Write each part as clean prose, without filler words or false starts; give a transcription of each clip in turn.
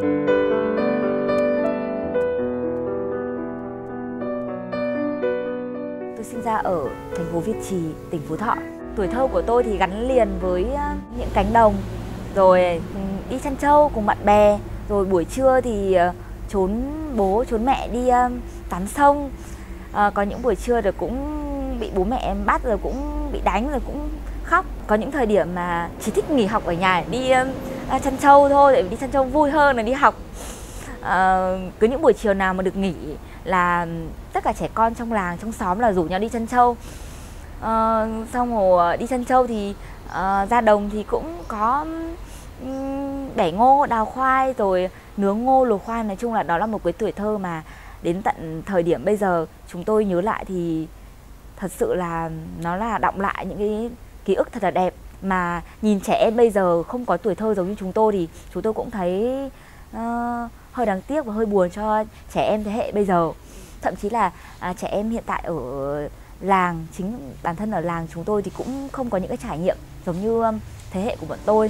Tôi sinh ra ở thành phố Việt Trì, tỉnh Phú Thọ. Tuổi thơ của tôi thì gắn liền với những cánh đồng, rồi đi chăn trâu cùng bạn bè, rồi buổi trưa thì trốn bố trốn mẹ đi tắm sông. Có những buổi trưa rồi cũng bị bố mẹ em bắt, rồi cũng bị đánh, rồi cũng khóc. Có những thời điểm mà chỉ thích nghỉ học ở nhà đi chăn trâu thôi, tại vì đi chăn trâu vui hơn là đi học. Cứ những buổi chiều nào mà được nghỉ là tất cả trẻ con trong làng, trong xóm là rủ nhau đi chăn trâu. Xong rồi đi chăn trâu thì ra đồng thì cũng có bẻ ngô, đào khoai, rồi nướng ngô, luộc khoai. Nói chung là đó là một cái tuổi thơ mà đến tận thời điểm bây giờ chúng tôi nhớ lại thì thật sự là nó là đọng lại những cái ký ức thật là đẹp. Mà nhìn trẻ em bây giờ không có tuổi thơ giống như chúng tôi thì chúng tôi cũng thấy hơi đáng tiếc và hơi buồn cho trẻ em thế hệ bây giờ. Thậm chí là trẻ em hiện tại ở làng, chính bản thân ở làng chúng tôi thì cũng không có những cái trải nghiệm giống như thế hệ của bọn tôi.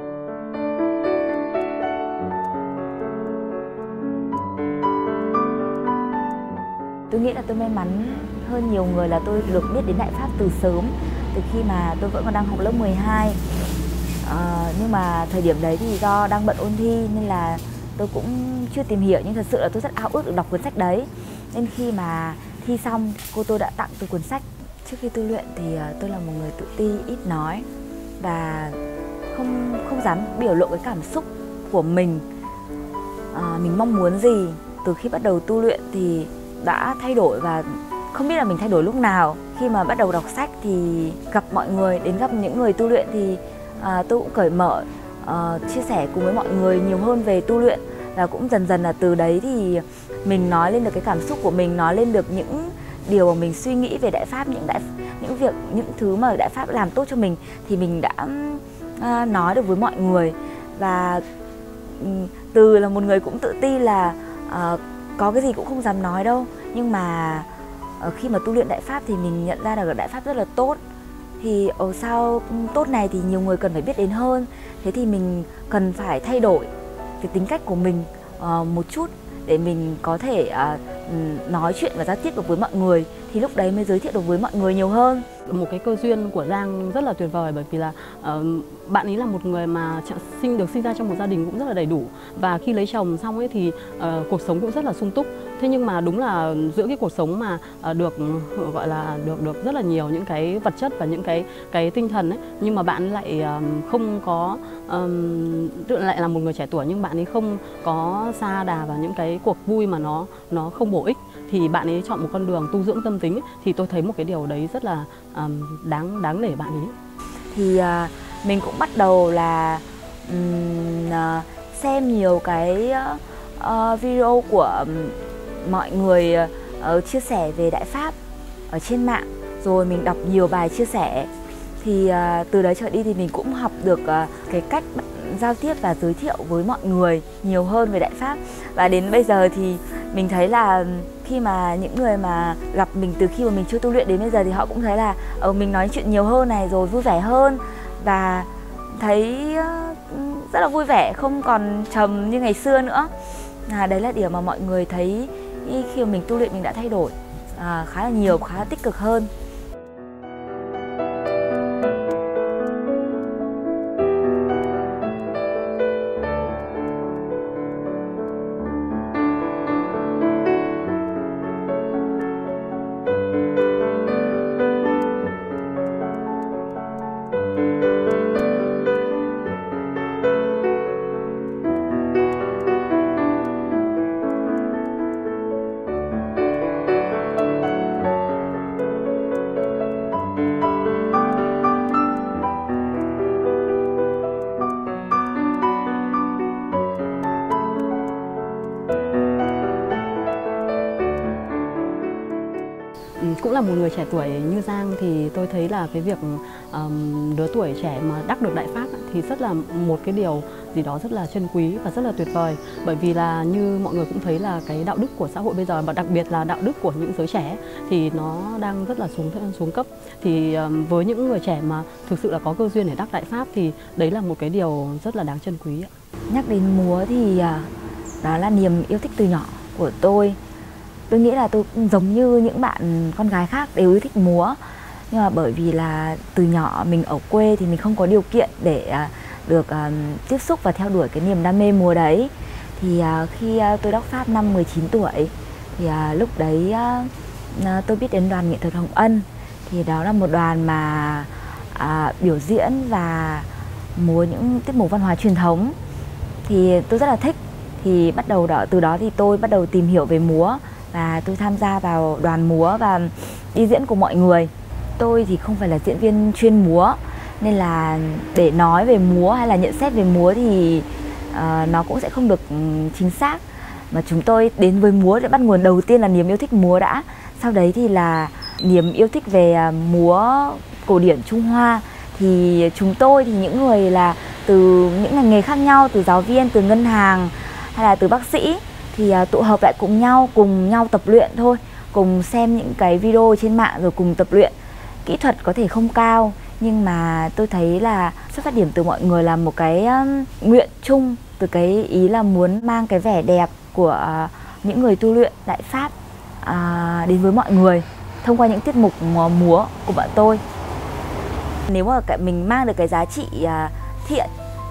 Tôi nghĩ là tôi may mắn hơn nhiều người là tôi được biết đến Đại Pháp từ sớm, từ khi mà tôi vẫn còn đang học lớp 12. Nhưng mà thời điểm đấy thì do đang bận ôn thi nên là tôi cũng chưa tìm hiểu, nhưng thật sự là tôi rất ao ước được đọc cuốn sách đấy. Nên khi mà thi xong, cô tôi đã tặng tôi cuốn sách. Trước khi tu luyện thì tôi là một người tự ti, ít nói và không dám biểu lộ cái cảm xúc của mình. Mình mong muốn gì. Từ khi bắt đầu tu luyện thì đã thay đổi và không biết là mình thay đổi lúc nào. Khi mà bắt đầu đọc sách thì gặp mọi người, đến gặp những người tu luyện thì tôi cũng cởi mở, chia sẻ cùng với mọi người nhiều hơn về tu luyện. Và cũng dần dần là từ đấy thì mình nói lên được cái cảm xúc của mình, nói lên được những điều mà mình suy nghĩ về Đại Pháp, những thứ mà Đại Pháp làm tốt cho mình thì mình đã nói được với mọi người. Và từ là một người cũng tự ti là có cái gì cũng không dám nói đâu, nhưng mà khi mà tu luyện Đại Pháp thì mình nhận ra là Đại Pháp rất là tốt. Thì sau tốt này thì nhiều người cần phải biết đến hơn. Thế thì mình cần phải thay đổi cái tính cách của mình một chút để mình có thể nói chuyện và giao tiếp được với mọi người, thì lúc đấy mới giới thiệu được với mọi người nhiều hơn. Một cái cơ duyên của Giang rất là tuyệt vời, bởi vì là bạn ấy là một người mà được sinh ra trong một gia đình cũng rất là đầy đủ, và khi lấy chồng xong ấy thì cuộc sống cũng rất là sung túc. Thế nhưng mà đúng là giữa cái cuộc sống mà được gọi là được rất là nhiều những cái vật chất và những cái tinh thần ấy, nhưng mà bạn lại không có lại là một người trẻ tuổi nhưng bạn ấy không có sa đà vào những cái cuộc vui mà nó không bổ ích, thì bạn ấy chọn một con đường tu dưỡng tâm tính ấy, thì tôi thấy một cái điều đấy rất là đáng nể bạn ấy. Thì mình cũng bắt đầu là xem nhiều cái video của mọi người chia sẻ về Đại Pháp ở trên mạng, rồi mình đọc nhiều bài chia sẻ. Thì từ đấy trở đi thì mình cũng học được cái cách giao tiếp và giới thiệu với mọi người nhiều hơn về Đại Pháp. Và đến bây giờ thì mình thấy là khi mà những người mà gặp mình từ khi mà mình chưa tu luyện đến bây giờ thì họ cũng thấy là mình nói chuyện nhiều hơn này, rồi vui vẻ hơn, và thấy rất là vui vẻ, không còn trầm như ngày xưa nữa. Đấy là điều mà mọi người thấy khi mà mình tu luyện mình đã thay đổi khá là nhiều, khá là tích cực hơn. Cũng là một người trẻ tuổi như Giang thì tôi thấy là cái việc lứa tuổi trẻ mà đắc được Đại Pháp thì rất là một cái điều gì đó rất là trân quý và rất là tuyệt vời. Bởi vì là như mọi người cũng thấy là cái đạo đức của xã hội bây giờ, và đặc biệt là đạo đức của những giới trẻ thì nó đang rất là xuống cấp. Thì với những người trẻ mà thực sự là có cơ duyên để đắc Đại Pháp thì đấy là một cái điều rất là đáng trân quý. Nhắc đến múa thì đó là niềm yêu thích từ nhỏ của tôi. Tôi nghĩ là tôi cũng giống như những bạn con gái khác đều yêu thích múa. Nhưng mà bởi vì là từ nhỏ mình ở quê thì mình không có điều kiện để được tiếp xúc và theo đuổi cái niềm đam mê múa đấy. Thì khi tôi đóc Pháp năm 19 tuổi thì lúc đấy tôi biết đến đoàn nghệ thuật Hồng Ân. Thì đó là một đoàn mà biểu diễn và múa những tiết mục văn hóa truyền thống. Thì tôi rất là thích. Thì từ đó thì tôi bắt đầu tìm hiểu về múa và tôi tham gia vào đoàn múa và đi diễn cùng mọi người. Tôi thì không phải là diễn viên chuyên múa nên là để nói về múa hay là nhận xét về múa thì nó cũng sẽ không được chính xác. Mà chúng tôi đến với múa để bắt nguồn đầu tiên là niềm yêu thích múa đã. Sau đấy thì là niềm yêu thích về múa cổ điển Trung Hoa. Thì chúng tôi thì những người là từ những ngành nghề khác nhau, từ giáo viên, từ ngân hàng hay là từ bác sĩ thì tụ hợp lại cùng nhau tập luyện thôi, cùng xem những cái video trên mạng rồi cùng tập luyện. Kỹ thuật có thể không cao nhưng mà tôi thấy là xuất phát điểm từ mọi người là một cái nguyện chung, từ cái ý là muốn mang cái vẻ đẹp của những người tu luyện Đại Pháp đến với mọi người thông qua những tiết mục múa của bọn tôi. Nếu mà mình mang được cái giá trị thiện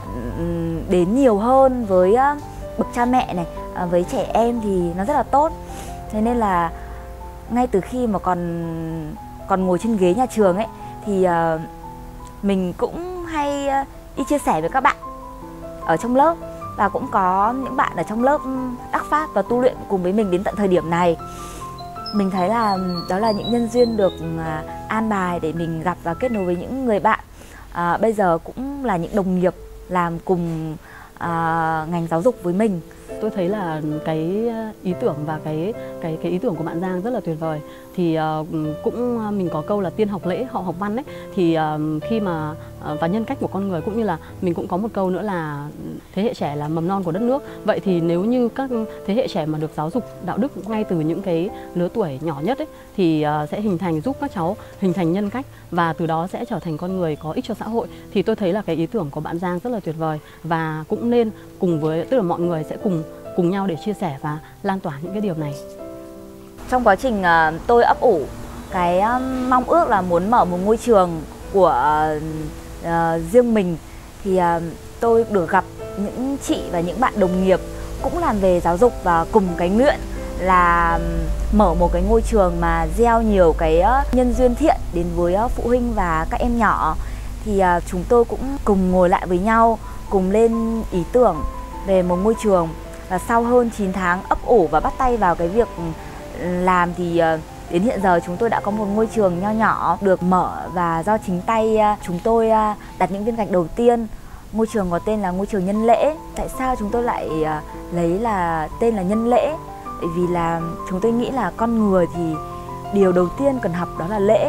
đến nhiều hơn với bậc cha mẹ này, với trẻ em thì nó rất là tốt. Thế nên là ngay từ khi mà còn ngồi trên ghế nhà trường ấy thì mình cũng hay đi chia sẻ với các bạn ở trong lớp, và cũng có những bạn ở trong lớp đắc pháp và tu luyện cùng với mình đến tận thời điểm này. Mình thấy là đó là những nhân duyên được an bài để mình gặp và kết nối với những người bạn bây giờ cũng là những đồng nghiệp làm cùng ngành giáo dục với mình. Tôi thấy là cái ý tưởng và cái ý tưởng của bạn Giang rất là tuyệt vời. Thì cũng mình có câu là tiên học lễ, hậu học văn ấy. Thì khi mà và nhân cách của con người, cũng như là mình cũng có một câu nữa là thế hệ trẻ là mầm non của đất nước. Vậy thì nếu như các thế hệ trẻ mà được giáo dục đạo đức ngay từ những cái lứa tuổi nhỏ nhất ấy, thì sẽ giúp các cháu hình thành nhân cách và từ đó sẽ trở thành con người có ích cho xã hội. Thì tôi thấy là cái ý tưởng của bạn Giang rất là tuyệt vời và cũng nên cùng với, tức là mọi người sẽ cùng nhau để chia sẻ và lan tỏa những cái điều này. Trong quá trình tôi ấp ủ cái mong ước là muốn mở một ngôi trường của riêng mình thì tôi được gặp những chị và những bạn đồng nghiệp cũng làm về giáo dục và cùng cái nguyện là mở một cái ngôi trường mà gieo nhiều cái nhân duyên thiện đến với phụ huynh và các em nhỏ. Thì chúng tôi cũng cùng ngồi lại với nhau, cùng lên ý tưởng về một ngôi trường. Và sau hơn 9 tháng ấp ủ và bắt tay vào cái việc làm thì đến hiện giờ chúng tôi đã có một ngôi trường nho nhỏ được mở và do chính tay chúng tôi đặt những viên gạch đầu tiên. Ngôi trường có tên là ngôi trường Nhân Lễ. Tại sao chúng tôi lại lấy là tên là Nhân Lễ? Bởi vì là chúng tôi nghĩ là con người thì điều đầu tiên cần học đó là lễ.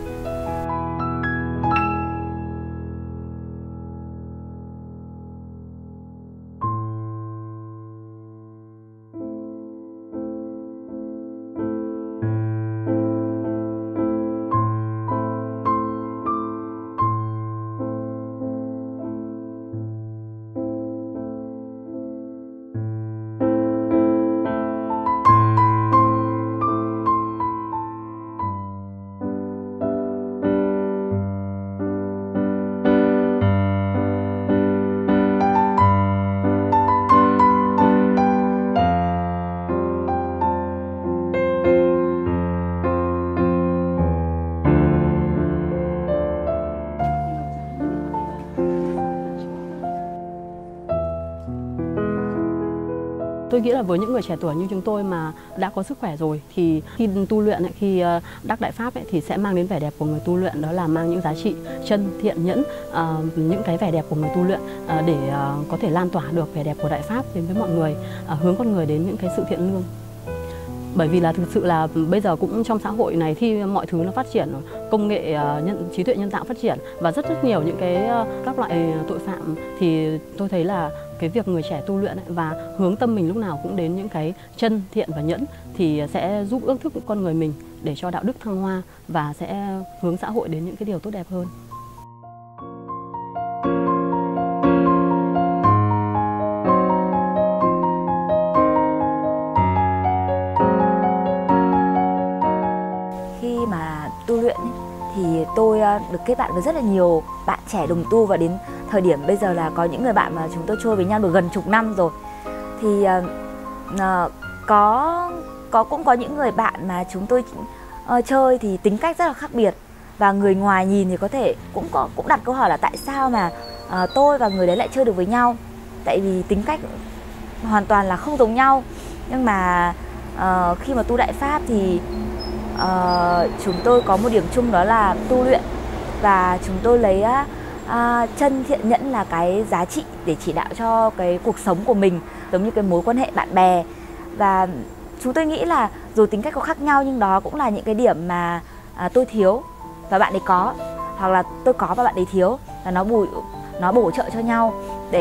Tôi nghĩ là với những người trẻ tuổi như chúng tôi mà đã có sức khỏe rồi thì khi tu luyện, khi đắc Đại Pháp thì sẽ mang đến vẻ đẹp của người tu luyện, đó là mang những giá trị chân, thiện, nhẫn, những cái vẻ đẹp của người tu luyện để có thể lan tỏa được vẻ đẹp của Đại Pháp đến với mọi người, hướng con người đến những cái sự thiện lương. Bởi vì là thực sự là bây giờ cũng trong xã hội này khi mọi thứ nó phát triển, công nghệ trí tuệ nhân tạo phát triển và rất nhiều những cái các loại tội phạm, thì tôi thấy là cái việc người trẻ tu luyện và hướng tâm mình lúc nào cũng đến những cái chân, thiện và nhẫn thì sẽ giúp ước thức con người mình để cho đạo đức thăng hoa và sẽ hướng xã hội đến những cái điều tốt đẹp hơn. được kết bạn với rất là nhiều bạn trẻ đồng tu, và đến thời điểm bây giờ là có những người bạn mà chúng tôi chơi với nhau được gần chục năm rồi. Thì cũng có những người bạn mà chúng tôi chơi thì tính cách rất là khác biệt, và người ngoài nhìn thì có thể cũng đặt câu hỏi là tại sao mà tôi và người đấy lại chơi được với nhau, tại vì tính cách hoàn toàn là không giống nhau. Nhưng mà khi mà tu Đại Pháp thì chúng tôi có một điểm chung, đó là tu luyện, và chúng tôi lấy chân thiện nhẫn là cái giá trị để chỉ đạo cho cái cuộc sống của mình, giống như cái mối quan hệ bạn bè. Và chúng tôi nghĩ là dù tính cách có khác nhau nhưng đó cũng là những cái điểm mà tôi thiếu và bạn ấy có, hoặc là tôi có và bạn ấy thiếu, và nó bổ trợ cho nhau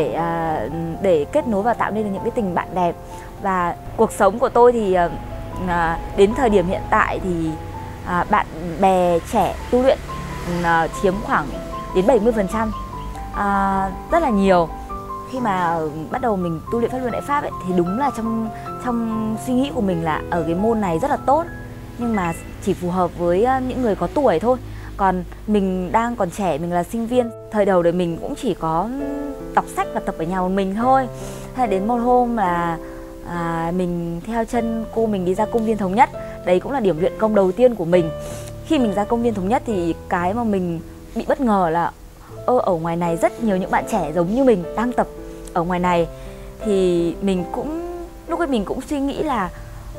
để kết nối và tạo nên được những cái tình bạn đẹp. Và cuộc sống của tôi thì đến thời điểm hiện tại thì bạn bè trẻ tu luyện chiếm khoảng đến 70%, rất là nhiều. Khi mà bắt đầu mình tu luyện pháp luân Đại Pháp ấy, thì đúng là trong suy nghĩ của mình là ở cái môn này rất là tốt, nhưng mà chỉ phù hợp với những người có tuổi thôi. Còn mình đang còn trẻ, mình là sinh viên, thời đầu đời mình cũng chỉ có đọc sách và tập ở nhà một mình thôi. Thế đến một hôm là mình theo chân cô mình đi ra công viên Thống Nhất. Đấy cũng là điểm luyện công đầu tiên của mình. Khi mình ra công viên Thống Nhất thì cái mà mình bị bất ngờ là ở ngoài này rất nhiều những bạn trẻ giống như mình đang tập ở ngoài này. Thì lúc ấy mình cũng suy nghĩ là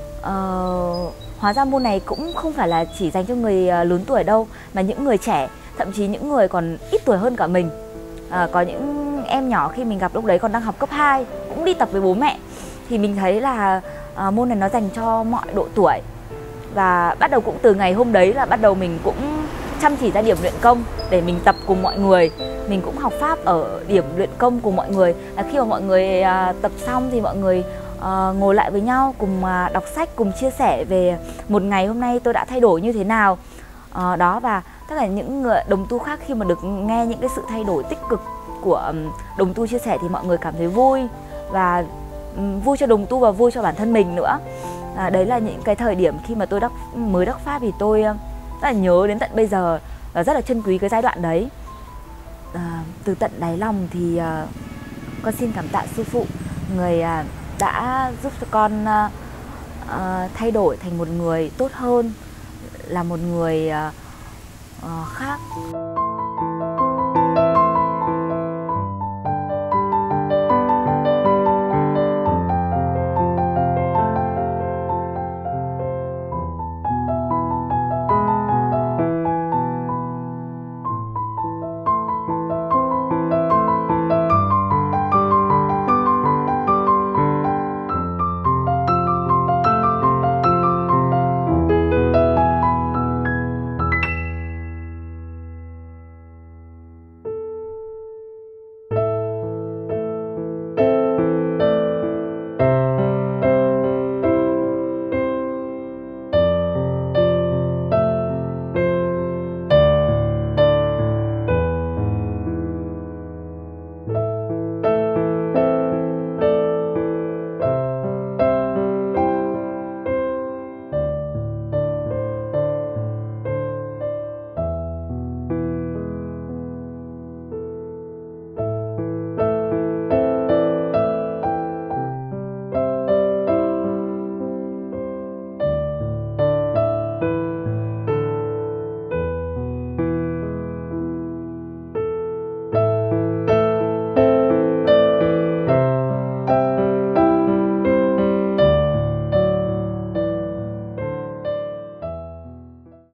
hóa ra môn này cũng không phải là chỉ dành cho người lớn tuổi đâu, mà những người trẻ, thậm chí những người còn ít tuổi hơn cả mình. Có những em nhỏ khi mình gặp lúc đấy còn đang học cấp 2 cũng đi tập với bố mẹ. Thì mình thấy là môn này nó dành cho mọi độ tuổi. Và bắt đầu cũng từ ngày hôm đấy là bắt đầu mình cũng chăm chỉ ra điểm luyện công để mình tập cùng mọi người. Mình cũng học pháp ở điểm luyện công cùng mọi người. Khi mà mọi người tập xong thì mọi người ngồi lại với nhau, cùng đọc sách, cùng chia sẻ về một ngày hôm nay tôi đã thay đổi như thế nào. Đó, và tất cả những người đồng tu khác khi mà được nghe những cái sự thay đổi tích cực của đồng tu chia sẻ thì mọi người cảm thấy vui, và vui cho đồng tu và vui cho bản thân mình nữa. Đấy là những cái thời điểm khi mà tôi mới đắc pháp thì tôi rất là nhớ đến tận bây giờ và rất là trân quý cái giai đoạn đấy. Từ tận đáy lòng thì con xin cảm tạ sư phụ, người đã giúp cho con thay đổi thành một người tốt hơn, là một người khác.